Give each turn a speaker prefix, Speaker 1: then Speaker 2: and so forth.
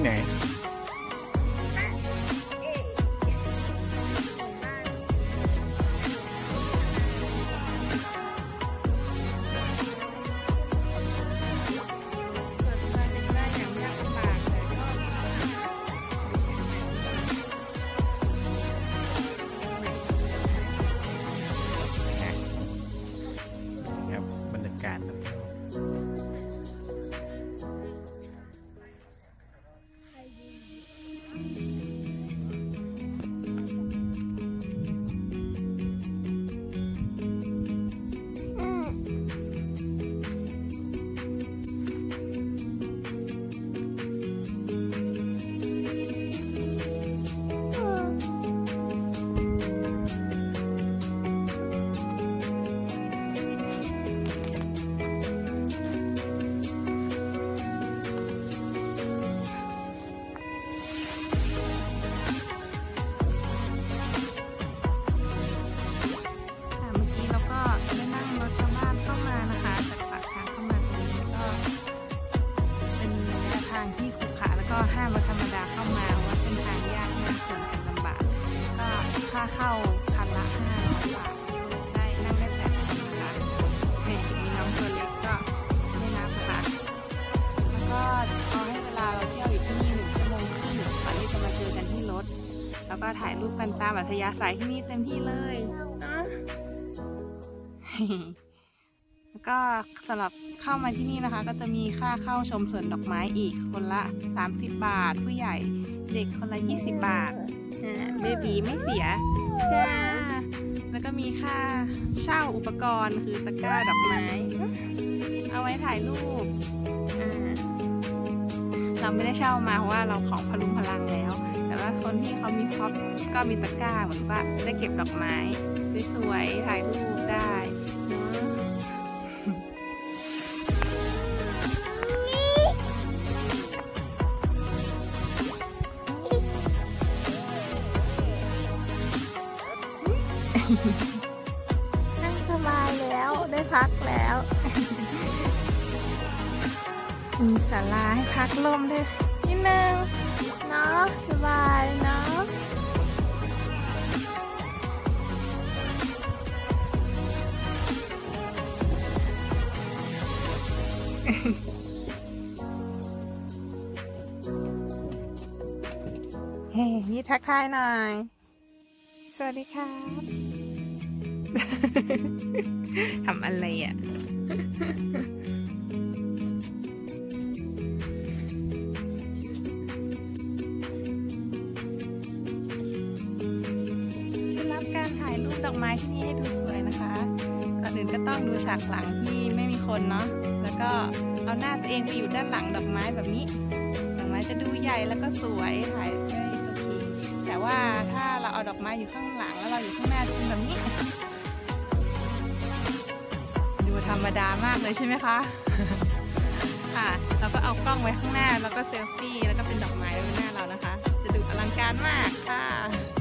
Speaker 1: ไหนครับบรรยากาศห้ามรถธรรมดาเข้ามาว่าเส้นทางยากมากส่วนกันลำบากก็ค่าเข้าคันละ500 บาทได้นั่งได้8 คนนะคะมีน้องตัวเล็กก็ไม่นับนะคะแล้วก็เอาให้เวลาเราเที่ยวอยู่ที่นี่1 ชั่วโมงครึ่งก่อนที่จะมาเจอกันที่รถแล้วก็ถ่ายรูปกันตามอัธยาศัยที่นี่เต็มที่เลยนะแล้วก็สำหรับเข้ามาที่นี่นะคะก็จะมีค่าเข้าชมสวนดอกไม้อีกคนละ30 บาทผู้ใหญ่เด็กคนละ20 บาทเบบีไม่เสียจ้าแล้วก็มีค่าเช่าอุปกรณ์คือตะกร้าดอกไม้เอาไว้ถ่ายรูปเราไม่ได้เช่ามาเพราะว่าเราของพลุงพลังแล้วแต่ว่าคนที่เขามีพ็อปก็มีตะกร้าเหมือนว่าได้เก็บดอกไม้สวยๆถ่ายรูปได้นั่งสบายแล้วได้พักแล้วมีศาลาให้พักลมด้วยนิดนึงเนาะสบายเนาะเฮ้ยทักทายหน่อยสวัสดีครับทำอะไรอ่ะรับการถ่ายรูปดอกไม้ที่นี่ให้ดูสวยนะคะก่อนอื่นก็ต้องดูฉากหลังที่ไม่มีคนเนาะแล้วก็เอาหน้าตัวเองไปอยู่ด้านหลังดอกไม้แบบนี้ดอกไม้จะดูใหญ่แล้วก็สวยถ่ายได้โอเคแต่ว่าถ้าเราเอาดอกไม้อยู่ข้างหลังแล้วเราอยู่ข้างหน้าจะเป็นแบบนี้ดูธรรมดามากเลยใช่ไหมคะค่ะเราก็เอากล้องไว้ข้างหน้าแล้วก็เซลฟี่แล้วก็เป็นดอกไม้ไว้หน้าเรานะคะจะดูอลังการมากค่ะ